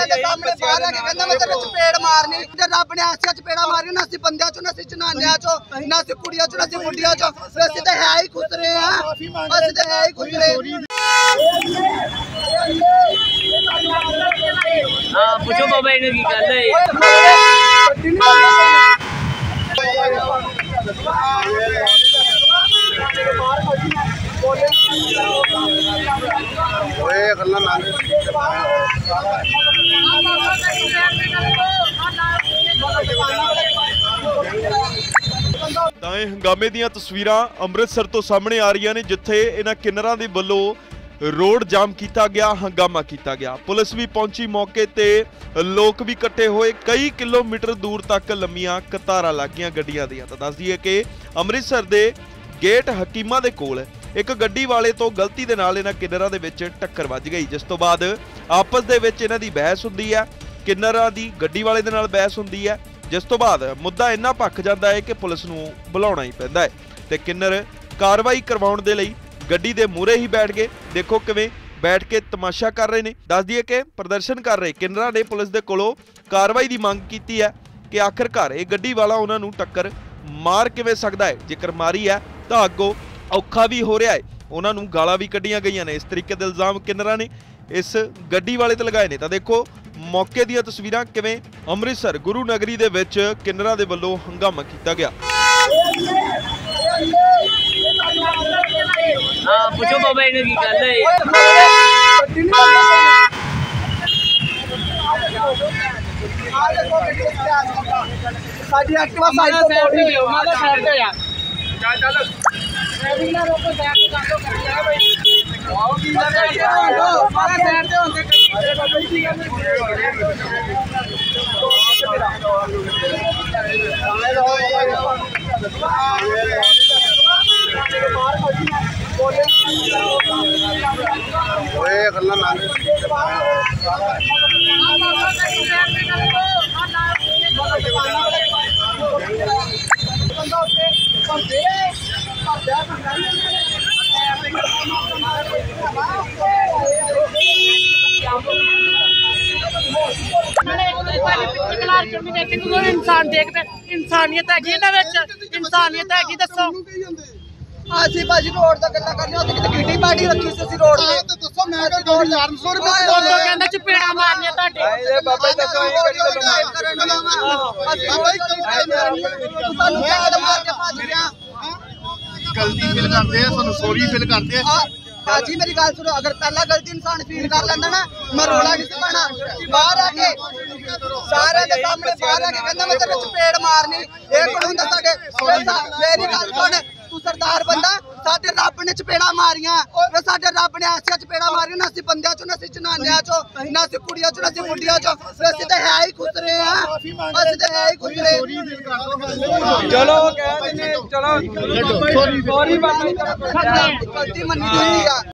सामने बाहर आके कहंदा मैं तेरे चपेड़ मारनी ते रब ने ऐसी चपेड़ा मारी ना सी बंदियां चो ना सी जनानियां चो ना सी कुड़ियां चो ना सी बुढ़ियां चो असि ते है ही खुसरे हैं असि ते है ही खुसरे हां पूछो बाबा इन्हें की गल है ਤਾਂ ਇਹ ਹੰਗਾਮੇ ਦੀਆਂ ਤਸਵੀਰਾਂ ਅੰਮ੍ਰਿਤਸਰ ਤੋਂ ਸਾਹਮਣੇ ਆ ਰਹੀਆਂ ਨੇ ਜਿੱਥੇ ਇਹਨਾਂ ਕਿੰਨਰਾਂ ਦੇ ਵੱਲੋਂ रोड जाम किया गया, हंगामा किया गया। पुलिस भी पहुंची मौके ते, लोग भी इकट्ठे होए, कई किलोमीटर दूर तक लंबियां कतारां लग गईयां गड्डियां दियां। तां दस दईए कि अमृतसर दे गेट हकीमा दे कोल एक गड्डी वाले तो गलती दे नाल इन्हां किन्नरां दे विच टक्कर वज गई, जिस तो बाद आपस दे विच इन्हां दी बहस हुंदी है। किन्नरां दी गड्डी वाले दे नाल बहस हुंदी है, जिस तो बाद मुद्दा इन्ना पक जाता है कि पुलिस नूं बुलाउणा ही पैंदा है ते किन्नर कार्रवाई करवाउण दे लई गड्डी दे मूहरे ही बैठ गए। देखो किवें बैठ के तमाशा कर रहे ने। दस दिए कि प्रदर्शन कर रहे किन्नरां ने पुलिस दे कोलों कार्रवाई की मांग की है कि आखिरकार ये गड्डी वाला उन्हां नूं टक्कर मार किवें सकदा है, जेकर मारी है तो अगों औखा भी हो रहा है। उन्हां नूं गालां भी कड्डियां गईयां ने। इस तरीके दे इल्जाम किन्नरां ने इस गड्डी वाले ते लगाए ने। तां देखो मौके दीयां तस्वीरां किवें अमृतसर गुरु नगरी दे विच किन्नरां दे वल्लों हंगामा कीता गया। हां पूछो बाबा इन्हें की गल है साडी एक्टिवा साइड पे हो मादा साइड पे यार चल ट्रैफिक ना रोको बैक कर दो कर भाई आओ की मादा साइड पे होंगे इंसान देखते इंसानियत है इंसानियत है दसो ਅਸੀਂ ਭਾਜੀ ਰੋਡ ਦਾ ਗੱਲਾਂ ਕਰਨੀ ਉੱਥੇ ਕਿਤੇ ਗੱਡੀ ਪਾਰਟੀ ਰੱਖੀ ਸੀ ਅਸੀਂ ਰੋਡ ਤੇ ਤੇ ਦੱਸੋ ਮੈਂ ਤਾਂ 400 ਰੁਪਏ ਤੋਂ ਕਹਿੰਦਾ ਚਪੇੜਾ ਮਾਰਨੀਆਂ ਤੁਹਾਡੇ ਇਹ ਬਾਬਾ ਜੀ ਦੱਸੋ ਇਹ ਕਿਹੜੀ ਗੱਲ ਅਸੀਂ ਬਾਬਾ ਜੀ ਸਾਨੂੰ ਕਿਹੜਾ ਮਾਰ ਕੇ ਭੱਜ ਗਿਆ ਗਲਤੀ ਫੀਲ ਕਰਦੇ ਆ ਸਾਨੂੰ ਸੌਰੀ ਫੀਲ ਕਰਦੇ ਆ ਭਾਜੀ ਮੇਰੀ ਗੱਲ ਸੁਣੋ ਅਗਰ ਪਹਿਲਾਂ ਗਲਤੀ ਇਨਸਾਨ ਫੀਲ ਕਰ ਲੈਂਦਾ ਨਾ ਮੈਂ ਰੋਲਾ ਨਹੀਂ ਸੀ ਪਾਣਾ ਬਾਹਰ ਆ ਕੇ ਸਾਰੇ ਦੇ ਸਾਹਮਣੇ ਬਾਹਰ ਆ ਕੇ ਕਹਿੰਦਾ ਮੈਂ ਤੇਰੇ ਚਪੇੜ ਮਾਰਨੀ ਇਹ ਕੋਣ ਹੁੰਦਾ ਸਾਡੇ ਮੇਰੀ ਗੱਲ ਸੁਣ तू सरदार बंदा साडे रब ने चपेड़ा मारियां वे साडे रब ने ऐसी चपेड़ा मारियां ना सी बंदियां चो ना सी जनानियां चो ना सी कुड़ियां चो ना सी बुढ़ियां चो असि ते है ही खुसरे हैं असि ते है ही खुसरे चलो कह देने चलो सॉरी बाबा गलती मन्नी जाती है।